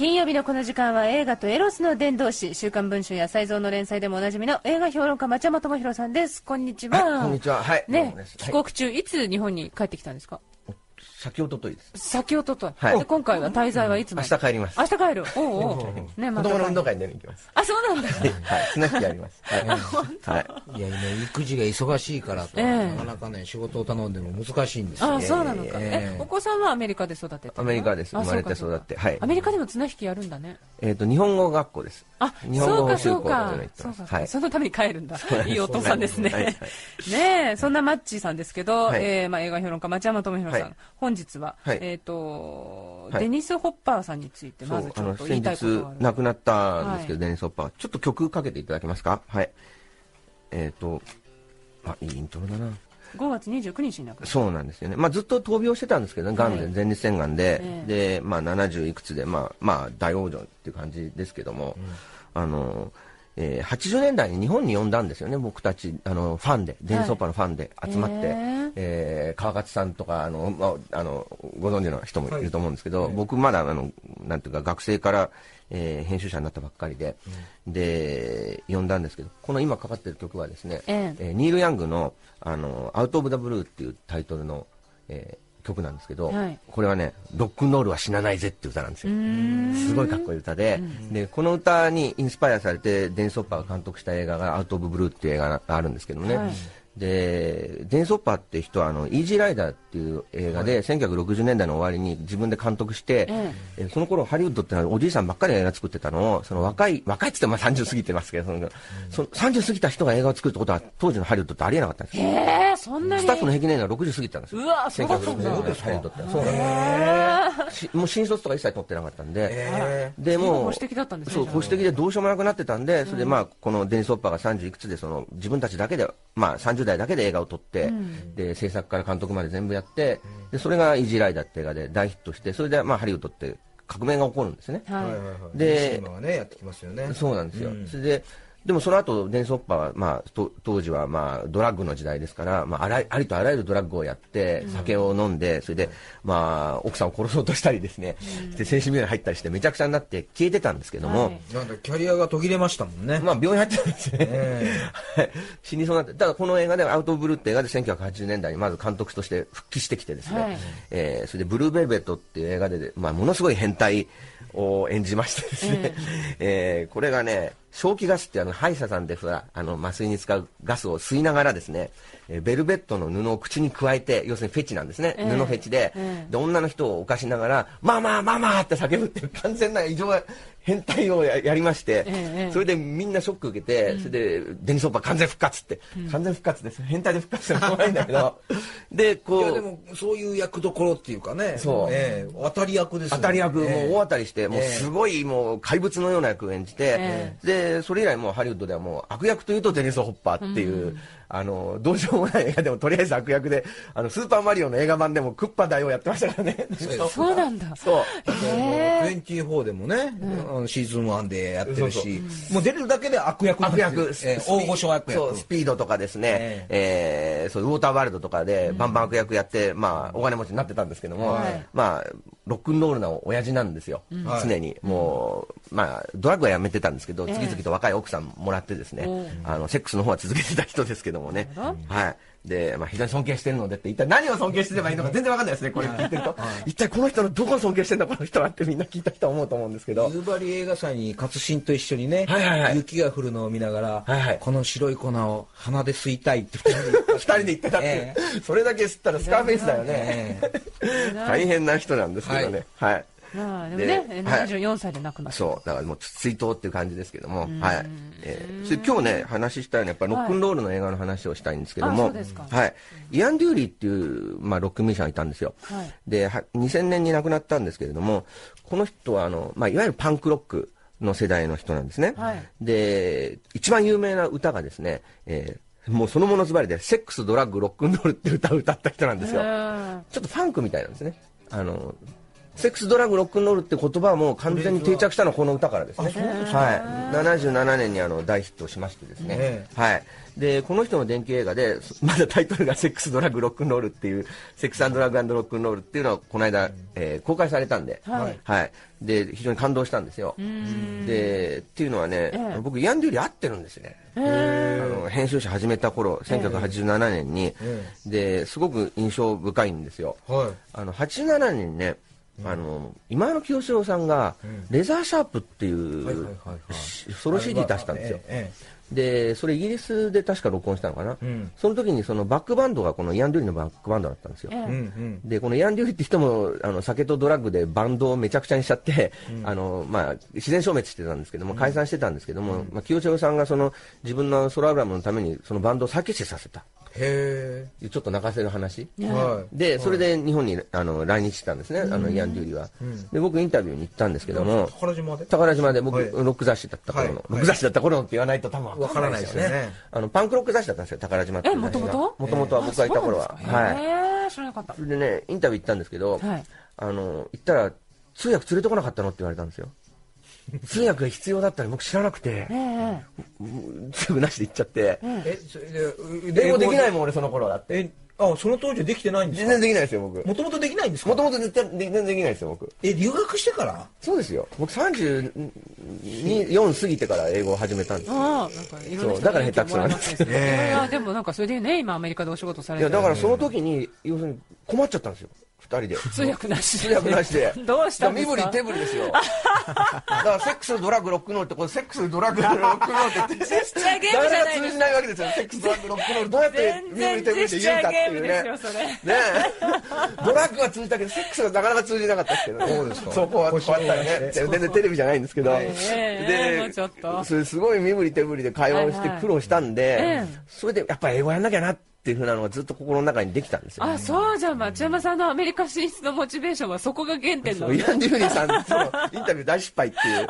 金曜日のこの時間は映画とエロスの伝道師、週刊文春や才蔵の連載でもおなじみの映画評論家町山智博さんです。こんにちは。 こんにちは。はい。 ね、帰国中、いつ日本に帰ってきたんですか？ 先おとといです。 先おととい。 はい。 で今回は滞在はいつまで？ 明日帰ります。 明日帰る。おうおう。 ね、子供の運動会に出に行きます。 あ、そうなんだ。 はい。綱引きやります。はい。 はい。いや、今育児が忙しいからと、なかなかね、仕事を頼んでも難しいんですよ。 あ、そうなのか。お子さんはアメリカで育てて？ アメリカです。生まれて育って。はい。 アメリカでも綱引きやるんだね。 日本語学校です。 あ、 日本語そうか。はい。そのために帰るんだ。いいお父さんですね。ねえ、そんなマッチーさんですけど、映画評論家町山智博さん、本日はデニス・ホッパーさんについてまずちょっと言いたいことがある。 先日亡くなったんですけど、デニス・ホッパー、ちょっと曲かけていただけますか？はい。いいイントロだな。 5月29日に亡くなった。 そうなんですよね。ずっと闘病してたんですけどね、がんで、前立腺がんで、で、70いくつで、大往生っていう感じですけども、80年代に日本に呼んだんですよね、僕たち、ファンで、デニス・ホッパーのファンで集まって、川勝さんとか、ご存知の人もいると思うんですけど、僕まだ、なんていうか、学生から、編集者になったばっかりで、で、呼んだんですけど、この今かかってる曲はですね、ニール・ヤングの、アウト・オブ・ザ・ブルーっていうタイトルの、曲なんですけど、これはね、ロックンロールは死なないぜっていう歌なんですよ。すごいかっこいい歌で、で、この歌にインスパイアされて、デニス・ホッパーが監督した映画がアウト・オブ・ブルーっていう映画があるんですけどもね、で、デニス・ホッパーって人はイージーライダーっていう映画で、1960年代の終わりに自分で監督して、その頃ハリウッドってのはおじいさんばっかり映画作ってたのを、その若いって言っても30過ぎてますけど、30過ぎた人が映画を作るってことは当時のハリウッドってありえなかったんですよ。 そんなにスタッフの平均年齢が60過ぎてたんですよ。 うわ、そうだったんだ。 1960年代ハリウッドって。そうなんです。もう新卒とか一切取ってなかったんで、でもう保守的だったんですね。 そう、保守的でどうしようもなくなってたんで、それでこのデニス・ホッパーが30いくつで自分たちだけで、30代だけで映画を撮って、で制作から監督まで全部やって、でそれがイージーライダーって映画で大ヒットして、それでハリウッドって革命が起こるんですね。 で、今はねやってきますよね。 そうなんですよ。それででもその後デニス・ホッパーは、当時はドラッグの時代ですから、ありとあらゆるドラッグをやって、酒を飲んで、それで、奥さんを殺そうとしたりですね、で精神病院に入ったりしてめちゃくちゃになって消えてたんですけども、 なんだキャリアが途切れましたもんね。 病院入ってたんですよね。死にそうになって、ただこの映画でアウト・オブ・ブルーって映画で1980年代にまず監督として復帰してきてですね、それでブルーベルベットっていう映画で、ものすごい変態を演じましてですね、これがね、正気ガスって歯医者さんで麻酔に使うガスを吸いながらですね、ベルベットの布を口に加えて、要するにフェチなんですね、布フェチで、女の人を犯しながらママママって叫ぶっていう完全な異常な変態をやりまして、それでみんなショック受けて、それでデニス・ホッパー完全復活って、完全復活です、変態で復活して怖いんだけど、でいやでもそういう役どころっていうかね、当たり役ですね。 当たり役、もう大当たりして、もうすごいもう怪物のような役を演じて、でそれ以来もうハリウッドではもう悪役というとデニス・ホッパーっていう、どうしようもない映画でもとりあえず悪役で、スーパーマリオの映画版でもクッパ大王やってましたからね。 そうなんだ。 そう。 24でもね、シーズン1でやってるし、もう出るだけで悪役、大御所悪役。 そう、スピードとかですね、そうウォーターワールドとかでバンバン悪役やって、お金持ちになってたんですけども、ロックンロールな親父なんですよ、常に。もう、ドラッグはやめてたんですけど、次々と若い奥さんもらってですね、セックスの方は続けてた人ですけどもね。はい。で、非常に尊敬してるのでって、一体何を尊敬してればいいのか全然わかんないですね、これ聞いてると。一体この人のどこを尊敬してんだ、この人はってみんな聞いた人は思うと思うんですけど。 夕張映画祭に勝新と一緒にね、雪が降るのを見ながら、この白い粉を鼻で吸いたいって二人で言ってたって。それだけ吸ったらスカーフェイスだよね。大変な人なんですけどね。はい。 でもね、74歳で亡くなった。 そう、だからもう追悼っていう感じですけども、はい。今日ね、話したように、やっぱりロックンロールの映画の話をしたいんですけども、はい。イアン・デューリーっていう、ロックミュージシャンがいたんですよ。で、2000年に亡くなったんですけれども、この人は、いわゆるパンクロックの世代の人なんですね。で、一番有名な歌がですね、もうそのものズバリで、セックス、ドラッグ、ロックンロールって歌を歌った人なんですよ。ちょっとファンクみたいなんですね。 セックス、ドラッグ、ロックンロールって言葉はもう完全に定着したのはこの歌からですね。はい。77年に大ヒットしましてですね。はい。で、この人の伝記映画で、まだタイトルがセックス、ドラッグ、ロックンロールっていう、セックス&ドラッグ&ロックンロールっていうのはこの間、公開されたんで、はい。で、非常に感動したんですよ。で、っていうのはね、僕、イアン・デューリー会ってるんですね。編集者始めた頃、1987年に、で、すごく印象深いんですよ。87年にね、今山清志郎さんが、レザーシャープっていうソロ CD 出したんですよ。で、それイギリスで確か録音したのかな。その時にそのバックバンドがこのイアン・デューリーのバックバンドだったんですよ。で、このイアン・デューリーって人も酒とドラッグでバンドをめちゃくちゃにしちゃって、自然消滅してたんですけども、解散してたんですけども、清志郎さんがその自分のソロアルバムのためにそのバンドを再結成させた。へー。ちょっと泣かせる話。で、それで日本に来日したんですね、イアン・デューリーは。で、僕インタビューに行ったんですけども、宝島で僕、ロック雑誌だった頃の、ロック雑誌だった頃のって言わないと多分わからないですよね。パンクロック雑誌だったんですよ、宝島っていう雑誌が。もともとは僕がいた頃は。 はい。知らなかった。 それでね、インタビュー行ったんですけど、行ったら、通訳連れてこなかったのって言われたんですよ。通訳が必要だったら僕知らなくて、すぐなしで行っちゃって、英語できないもん俺その頃だって。 その当時できてないんですか？ 全然できないですよ僕。 もともとできないんですか？ もともと全然できないですよ僕。 留学してから？ そうですよ。僕34過ぎてから英語を始めたんですよ。そうだから下手くそなんですね。でもなんかそれでね今アメリカでお仕事されてる。 いやだからその時に要するに困っちゃったんですよ。2人で通訳なしでどうしたんですか？ 身振り手振りですよ。だからセックスドラッグロックノールってこれセックスドラッグロックノールってジェスチャーゲームじゃない通じないわけですよ。セックスドラッグロックノールどうやって身振り手振りで言うかっていうね。ドラッグは通じたけどセックスがなかなか通じなかったですけど。そうですか。そこはこうやったりね。全然テレビじゃないんですけど。で、それすごい身振り手振りで会話をして苦労したんで、それでやっぱり英語やんなきゃなっていう風なのがずっと心の中にできたんですよ。 そうじゃあ町山さんのアメリカ進出のモチベーションはそこが原点なの。 イアン・デューリーさんのインタビュー大失敗っていう。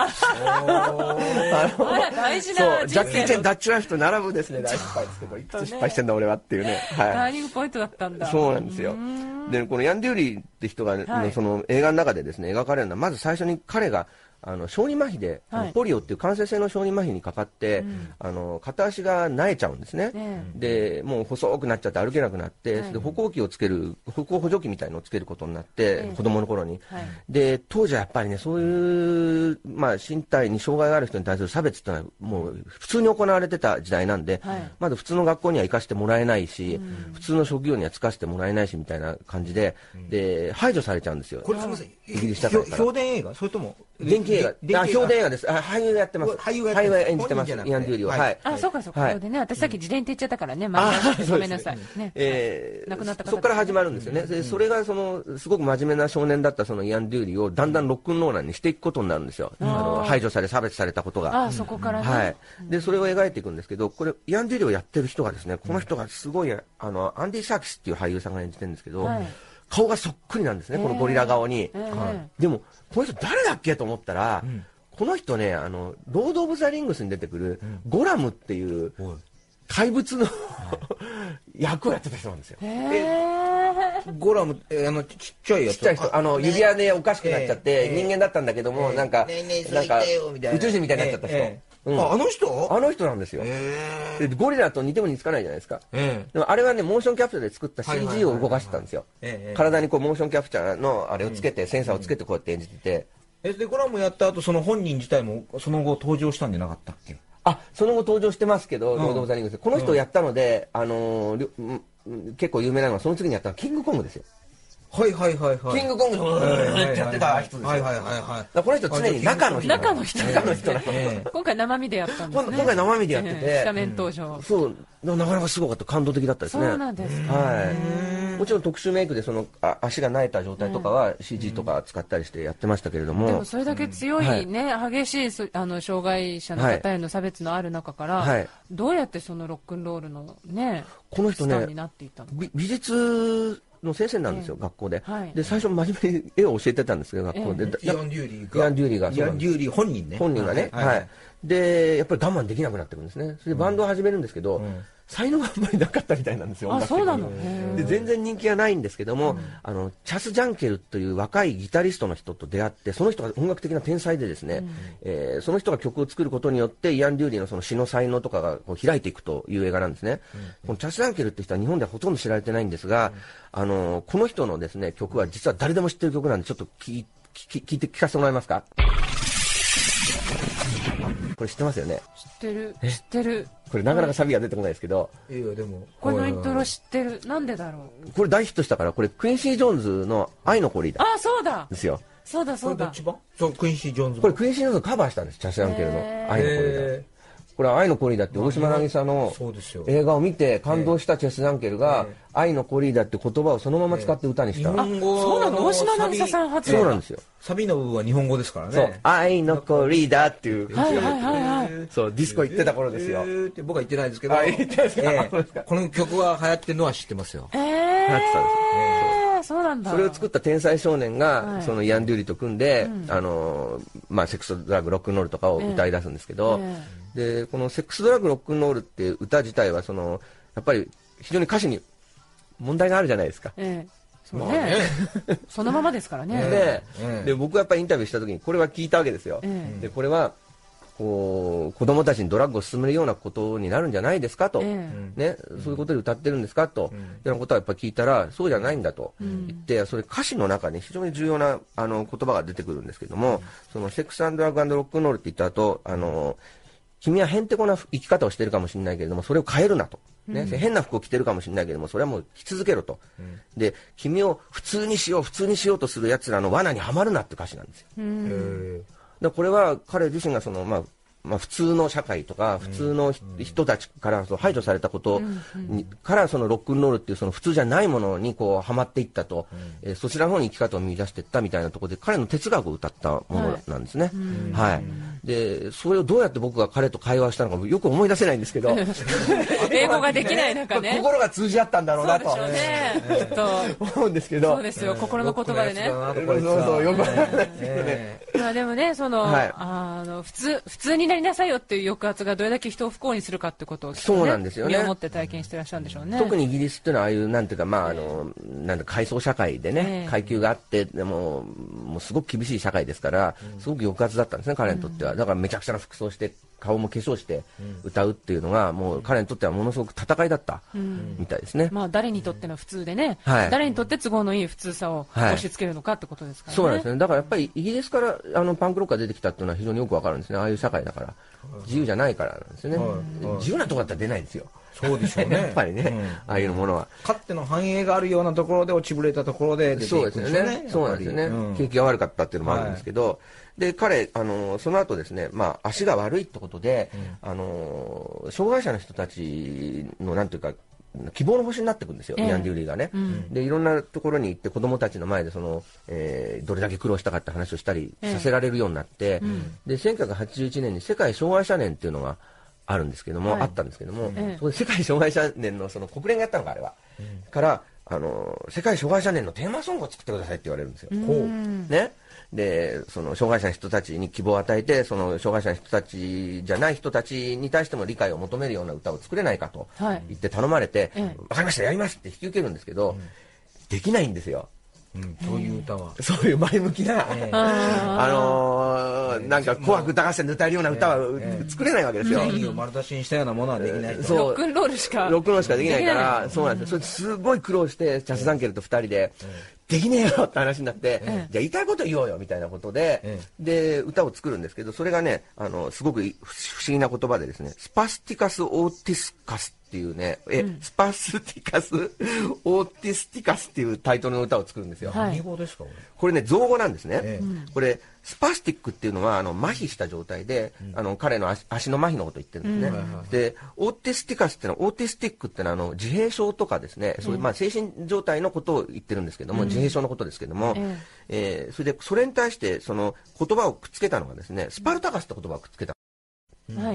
大事なジャッキー・チェン、ダッチライフと並ぶですね大失敗ですけど、いくつ失敗してんだ俺はっていうね。 ターニングポイントだったんだ。 そうなんですよ。でこのイアン・デューリーって人がその映画の中でですね描かれるのはまず最初に彼が小児麻痺で、ポリオっていう感染性の小児麻痺にかかって、片足が萎えちゃうんですね。で、もう細くなっちゃって歩けなくなって、で歩行器をつける、歩行補助器みたいのをつけることになって、子供の頃に。で、当時はやっぱりね、そういう、身体に障害がある人に対する差別ってのはもう普通に行われてた時代なんで、まだ普通の学校には行かせてもらえないし、普通の職業には就かせてもらえないしみたいな感じで、で、排除されちゃうんですよ。 これすみません。 イギリス社会から。 評伝映画それとも電気映画。評伝映画です。俳優やってます。俳優演じてます。イアン・デューリーは。はい。 そうかそうか。でね、私さっき自伝って言っちゃったからね。ごめんなさい。亡くなった方。 そこから始まるんですよね。それがそのすごく真面目な少年だったそのイアン・デューリーをだんだんロックンローラーにしていくことになるんですよ。排除され差別されたことが。 そこからね。 はい。でそれを描いていくんですけど、これイアン・デューリーをやってる人がですね、この人がすごいアンディ・サーキスっていう俳優さんが演じてるんですけど。顔がそっくりなんですね、このゴリラ顔に。でも、この人誰だっけと思ったら、この人ね、ロード・オブ・ザ・リングスに出てくるゴラムっていう怪物の役をやってた人なんですよ。 ゴラム、ちっちゃいやつ。 ちっちゃい人、指輪でおかしくなっちゃって、人間だったんだけども、なんか、宇宙人みたいになっちゃった人。 あの人なんですよ。でゴリラと似ても似つかないじゃないですか。でもあれはね、モーションキャプチャーで作った CG を動かしてたんですよ。体にこうモーションキャプチャーのあれをつけて、センサーをつけてこうやって演じてて。 で、ゴラムやった後、その本人自体もその後登場したんじゃなかったっけ？ その後登場してますけど、ロード・オブ・ザ・リングス。この人をやったので、結構有名なのは、その次にやったのはキングコングですよ。 キングコングやってた人ですよ。この人常に中の人なの。 今回生身でやったんですね。 今回生身でやってて。 画面登場。 そう、なかなかすごかった。感動的だったですね。 そうなんですか。 もちろん特殊メイクでその足が萎えた状態とかは CG とか使ったりしてやってましたけれども。 でもそれだけ強いね、激しい障害者の方への差別のある中から、どうやってそのロックンロールのね、 この人ね、美術の先生なんですよ、学校で。で、最初真面目に絵を教えてたんですけど、学校で。 イアン・デューリーが。本人ね。 本人がね。はい。で、やっぱり我慢できなくなってくるんですね。それでバンドを始めるんですけど、 才能があんまりなかったみたいなんですよ。 あ、そうなの。 で全然人気がないんですけども、チャス・ジャンケルという若いギタリストの人と出会って、その人が音楽的な天才でですね、その人が曲を作ることによってイアン・デューリーのその詩の才能とかがこう開いていくという映画なんですね。このチャス・ジャンケルって人は日本ではほとんど知られてないんですが、この人のですね曲は実は誰でも知ってる曲なんで、ちょっと聞いて聞かせてもらえますか。これ知ってますよね。 知ってる。 これなかなかサビが出てこないですけど、 いやでもこのイントロ知ってる。なんでだろう。 これ大ヒットしたから、これクインシー・ジョーンズの愛のコリーダあ、そうだですよ。 そうだそうだ。 これどっち版？そう、クインシー・ジョーンズ。 これクインシー・ジョーンズカバーしたんです、チャス・ジャンケルの愛のコリーダ。これは愛のコリーダって大島渚の映画を見て感動したチャス・ジャンケルが愛のコリーダって言葉をそのまま使って歌にした。 あ、そうなの。大島渚さん初。 そうなんですよ。 サビの部分は日本語ですからね。 そう、愛のコリーダっていう、 はいはいはい。 そうディスコ行ってた頃ですよ。 って僕は言ってないですけど、 言ってないですか。 この曲が流行ってるのは知ってますよ。 流行ってたんです。 そうなんだ。 それを作った天才少年がそのイアン・デューリーと組んで、セックスドラッグロックンロールとかを歌い出すんですけど、でこのセックスドラッグロックンロールっていう歌自体はそのやっぱり非常に歌詞に問題があるじゃないですか。 そうね。そのままですからね。 で僕がやっぱりインタビューした時にこれは聞いたわけですよ。でこれはこう子供たちにドラッグを進めるようなことになるんじゃないですかと、ね、そういうことで歌ってるんですかと、いうようなことはやっぱり聞いたらそうじゃないんだと言って、それ歌詞の中に非常に重要な言葉が出てくるんですけども、そのセックス&ドラッグ&ロックンロールって言った後、君はへんてこな生き方をしてるかもしれないけれどもそれを変えるなと、ね、変な服を着てるかもしれないけれどもそれはもう着続けろと、で君を普通にしようとする奴らの罠にはまるなって歌詞なんですよ。でこれは彼自身がその普通の社会とか普通の人たちから排除されたことからそのロックンロールっていうその普通じゃないものにこうはまっていったと、そちらの方に生き方を見出していったみたいなところで彼の哲学を歌ったものなんですね。はい。でそれをどうやって僕が彼と会話したのかよく思い出せないんですけど英語ができない中ね、 心が通じ合ったんだろうなと思うんですけど、 そうですよ、心の言葉でね。 そうよくわからないですけどね。 でもね、その普通になりなさいよっていう抑圧がどれだけ人を不幸にするかってことをそうなんですよね。 身をもって体験してらっしゃるんでしょうね。 特にイギリスっていうのはああいうなんていうかなんか階層社会でね、階級があってでもうすごく厳しい社会ですからすごく抑圧だったんですね、彼にとっては。だからめちゃくちゃな服装して顔も化粧して歌うっていうのがもう彼にとってはものすごく戦いだったみたいですね。 誰にとっての普通でね、誰にとって都合のいい普通さを押し付けるのかってことですからね。 そうなんですね。だからやっぱりイギリスからパンクロックが出てきたっていうのは非常によくわかるんですね。ああいう社会だから自由じゃないからなんですよね。自由なとこだったら出ないんですよ。 そうでしょうね。 やっぱりね、ああいうものはかつての繁栄があるようなところで落ちぶれたところで出ていくんですよね。 そうなんですよね。景気が悪かったっていうのもあるんですけど、で彼その後ですね、足が悪いってことで、障害者の人たちのなんていうか希望の星になっていくんですよ、イアン・デューリーがね。でいろんなところに行って子供たちの前でどれだけ苦労したかって話をしたりさせられるようになって、で1981年に世界障害者年っていうのがあるんですけども、あったんですけども、そこで世界障害者年の国連がやったのかあれは、から世界障害者年のテーマソングを作ってくださいって言われるんですよ。ね。でその障害者の人たちに希望を与えてその障害者の人たちじゃない人たちに対しても理解を求めるような歌を作れないかと言って頼まれて、わかりましたやりますって引き受けるんですけど、できないんですよ。 そういう歌はそういう前向きななんか紅白歌合戦で歌えるような歌は作れないわけですよ。 正義を丸出しにしたようなものはできない。 ロックンロールしかできないから、そうなんですよ。それすごい苦労してチャス・ダンケルと2人でできねえよって話になって、じゃあ言いたいこと言おうよみたいなことで、で歌を作るんですけど、それがねすごく不思議な言葉でですね、スパスティカス・オーティスカスっていうね、スパスティカス・オーティスティカスっていうタイトルの歌を作るんですよ。 何語ですかこれね造語なんですね。これスパスティックっていうのは麻痺した状態で彼の足の麻痺のことを言ってるんですね。でオーティスティカスっていうのはオーティスティックっていうのは自閉症とかですね、そういう精神状態のことを言ってるんですけども、自閉症のことですけども、それでそれに対してその言葉をくっつけたのがですね、スパルタカスって言葉をくっつけた。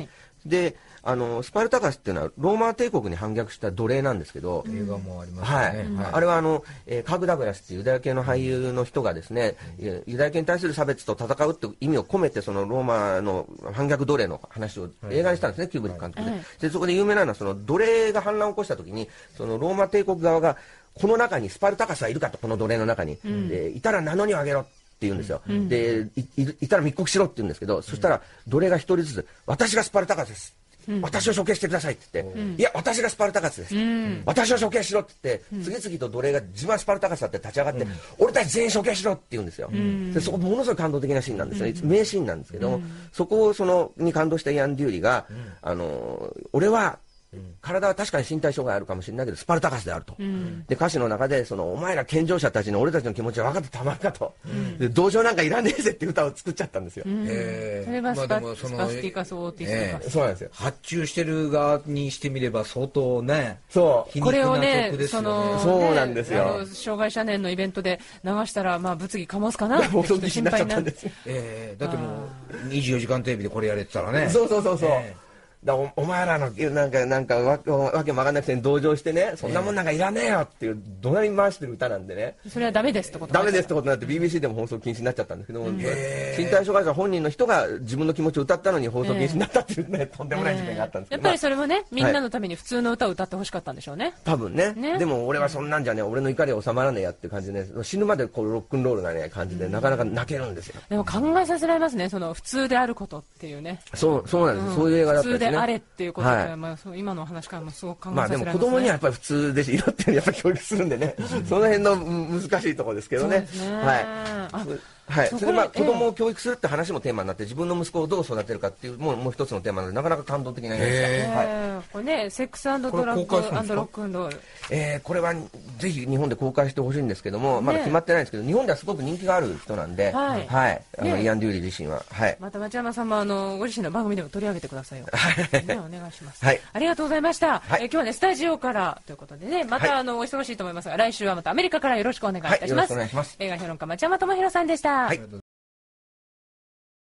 でスパルタカスっていうのはローマ帝国に反逆した奴隷なんですけど、 映画もありますね、 はい、あれはカーク・ダグラスっていうユダヤ系の俳優の人がですね、ユダヤ系に対する差別と戦うって意味を込めてそのローマの反逆奴隷の話を映画にしたんですね、キューブリック監督で。でそこで有名なのはその奴隷が反乱を起こした時にそのローマ帝国側がこの中にスパルタカスはいるかと、この奴隷の中に、でいたら名乗りを上げろって言うんですよ、で いたら密告しろって言うんですけど、そしたら奴隷が一人ずつ私がスパルタカスです、私を処刑してくださいって言って、いや私がスパルタカスです、私を処刑しろって言って、次々と奴隷が自分はスパルタカスだって立ち上がって、俺たち全員処刑しろって言うんですよ、でそこものすごい感動的なシーンなんですね、名シーンなんですけども、そこをに感動したイアン・デューリが、俺は体は確かに身体障害あるかもしれないけどスパルタカスであると、で歌詞の中でお前ら健常者たちの俺たちの気持ちは分かってたまるかと、で同情なんかいらねえぜって歌を作っちゃったんですよ。 それはスパスティカス・オーティスそうなんですよ。 発注してる側にしてみれば相当ね、 そうこれをね、 そうなんですよ。 障害者年のイベントで流したら物議かもすかなって心配になってだってもう24時間テレビでこれやれてたらね、 そうお前らのなんかわけも分かんなくて同情してね、そんなもんなんかいらねえよっていう怒鳴り回してる歌なんでね、 それはダメですってことダメですってことになって BBC でも放送禁止になっちゃったんですけども、身体障害者本人の人が自分の気持ちを歌ったのに放送禁止になったっていうね、とんでもない事件があったんですけど、 やっぱりそれもね、みんなのために普通の歌を歌ってほしかったんでしょうね、 多分ね。でも俺はそんなんじゃね、俺の怒りは収まらねえやっていう感じでね、死ぬまでこうロックンロールなね感じでなかなか泣けるんですよ。 でも考えさせられますね、普通であることっていうね。 そうなんです、そういう映画だったんですね。 普通であれっていうことで、今のお話からもすごく考えさせられますね。 でも子供にはやっぱり普通でいろっていうやっぱり教育するんでね、その辺の難しいところですけどね。それで子供を教育するって話もテーマになって、自分の息子をどう育てるかっていうもう一つのテーマでなかなか感動的な映画でした。 これね、セックス&ドラッグ&ロックンロール。 これはぜひ日本で公開してほしいんですけども、まだ決まってないんですけど、日本ではすごく人気がある人なんで、イアン・デューリー自身は。 また町山さんもご自身の番組でも取り上げてくださいよ。お願いします。ありがとうございました。今日はね、スタジオからということでね、またお忙しいと思いますが、来週はまたアメリカからよろしくお願いいたします。映画評論家町山智博さんでした。